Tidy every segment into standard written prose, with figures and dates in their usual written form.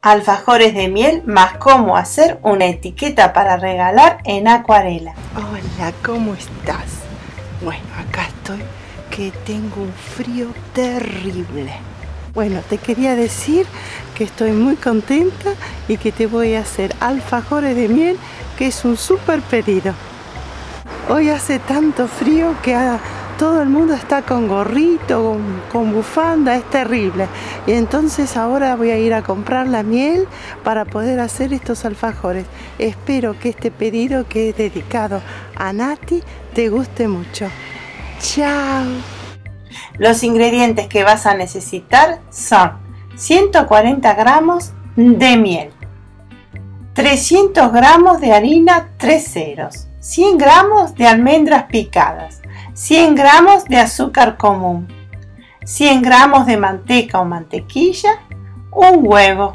alfajores de miel más cómo hacer una etiqueta para regalar en acuarela. Hola, ¿cómo estás? Bueno, acá estoy, que tengo un frío terrible. Bueno, te quería decir que estoy muy contenta y que te voy a hacer alfajores de miel, que es un súper pedido. Hoy hace tanto frío que todo el mundo está con gorrito, con bufanda, es terrible. Y entonces ahora voy a ir a comprar la miel para poder hacer estos alfajores. Espero que este pedido, que es dedicado a Nati, te guste mucho. ¡Chao! Los ingredientes que vas a necesitar son 140 gramos de miel, 300 gramos de harina 3 ceros, 100 gramos de almendras picadas, 100 gramos de azúcar común, 100 gramos de manteca o mantequilla, un huevo,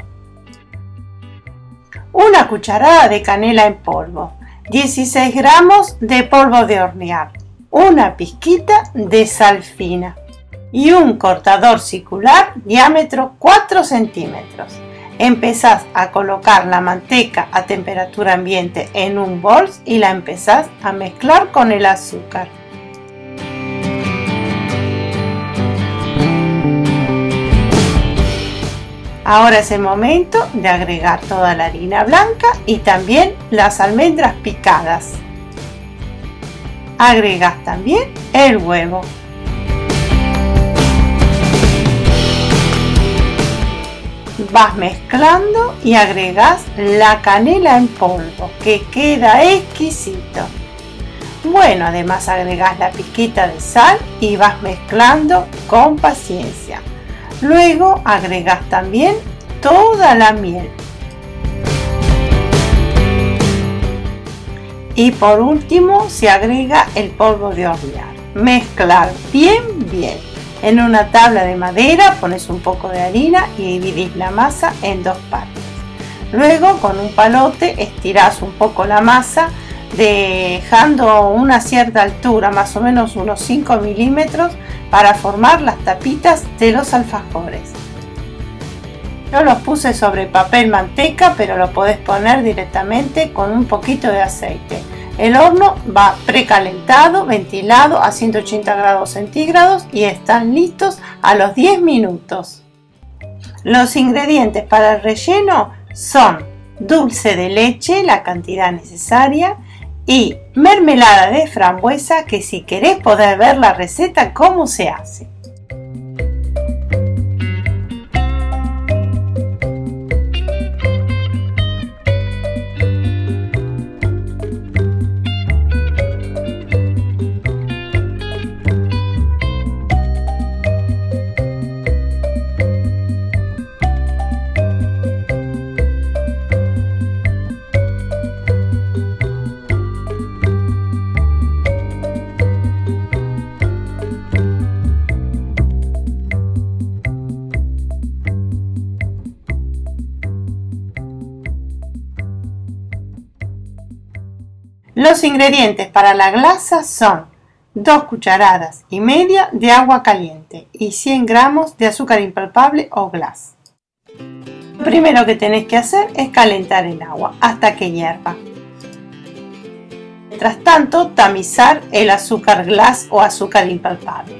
una cucharada de canela en polvo, 16 gramos de polvo de hornear, una pizquita de sal fina y un cortador circular diámetro 4 centímetros. Empezás a colocar la manteca a temperatura ambiente en un bol y la empezás a mezclar con el azúcar. Ahora es el momento de agregar toda la harina blanca y también las almendras picadas. Agregas también el huevo. Vas mezclando y agregas la canela en polvo, que queda exquisito. Bueno, además agregas la pizquita de sal y vas mezclando con paciencia. Luego agregas también toda la miel. Y por último se agrega el polvo de hornear. Mezclar bien. En una tabla de madera pones un poco de harina y dividís la masa en dos partes. Luego con un palote estirás un poco la masa, dejando una cierta altura, más o menos unos 5 milímetros, para formar las tapitas de los alfajores. Yo los puse sobre papel manteca, pero lo podés poner directamente con un poquito de aceite. El horno va precalentado, ventilado a 180 grados centígrados y están listos a los 10 minutos. Los ingredientes para el relleno son dulce de leche, la cantidad necesaria, y mermelada de frambuesa, que si querés podés ver la receta cómo se hace. Los ingredientes para la glasa son 2 cucharadas y media de agua caliente y 100 gramos de azúcar impalpable o glass. Lo primero que tenés que hacer es calentar el agua hasta que hierva. Mientras tanto, tamizar el azúcar glass o azúcar impalpable.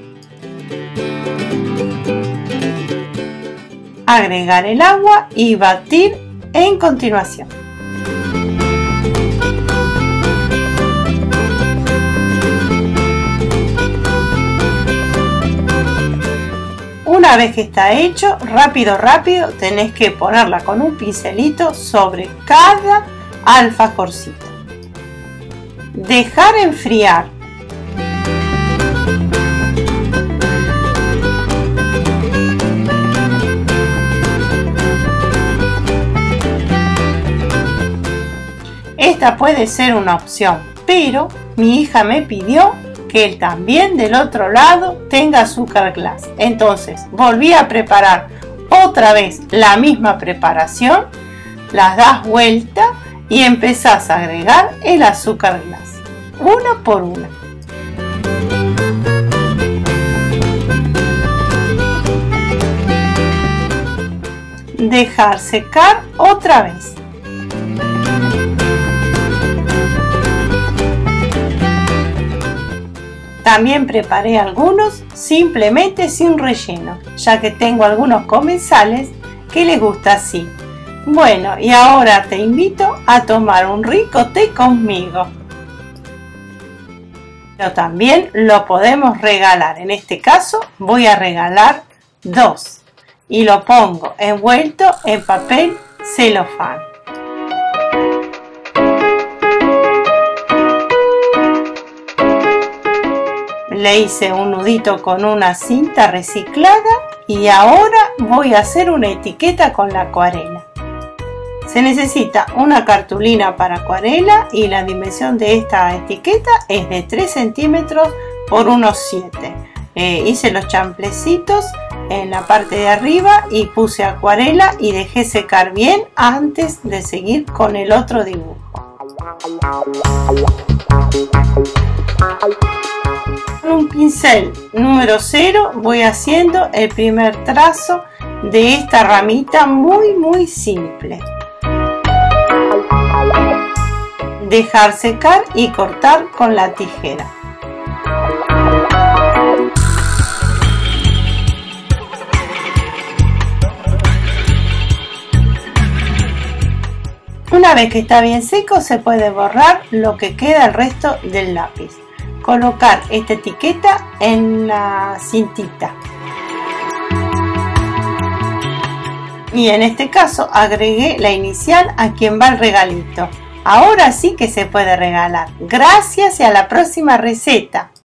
Agregar el agua y batir en continuación. Una vez que está hecho, rápido tenés que ponerla con un pincelito sobre cada alfajorcito. Dejar enfriar. Esta puede ser una opción, pero mi hija me pidió que él también del otro lado tenga azúcar glass. Entonces volví a preparar otra vez la misma preparación, las das vuelta y empezás a agregar el azúcar glass, una por una. dejar secar otra vez. También preparé algunos simplemente sin relleno, ya que tengo algunos comensales que les gusta así. Bueno, y ahora te invito a tomar un rico té conmigo. Pero también lo podemos regalar. En este caso voy a regalar 2 y lo pongo envuelto en papel celofán. Le hice un nudito con una cinta reciclada y ahora voy a hacer una etiqueta con la acuarela. Se necesita una cartulina para acuarela y la dimensión de esta etiqueta es de 3 centímetros por unos 7. Hice los champlecitos en la parte de arriba y puse acuarela y dejé secar bien antes de seguir con el otro dibujo. Con un pincel número 0 voy haciendo el primer trazo de esta ramita muy simple. Dejar secar y cortar con la tijera. Una vez que está bien seco se puede borrar lo que queda el resto del lápiz. Colocar esta etiqueta en la cintita. Y en este caso agregué la inicial a quien va el regalito. Ahora sí que se puede regalar. Gracias y a la próxima receta.